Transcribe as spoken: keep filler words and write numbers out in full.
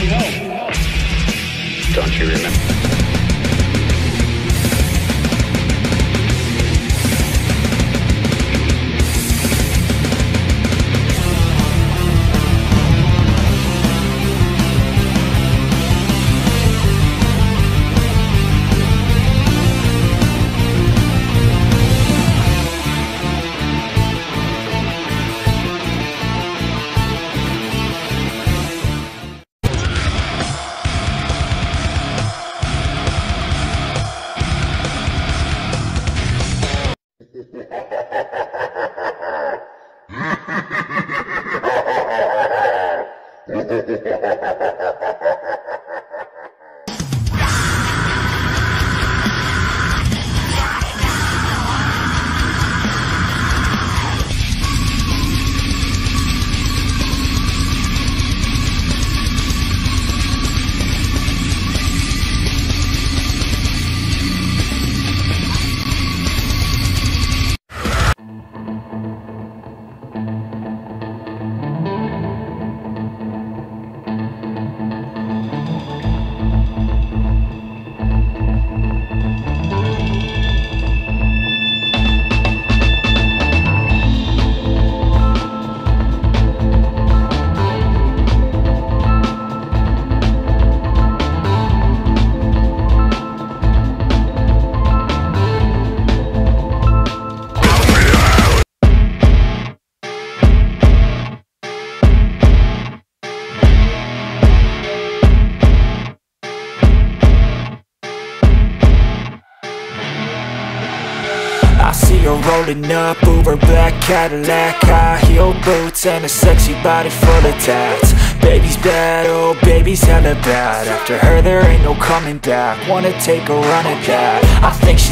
Don't you remember? I see her rolling up, Uber black Cadillac, high heel boots and a sexy body full of tats. Baby's bad, oh baby's hella bad. After her there ain't no coming back. Wanna take a run at that. I think she's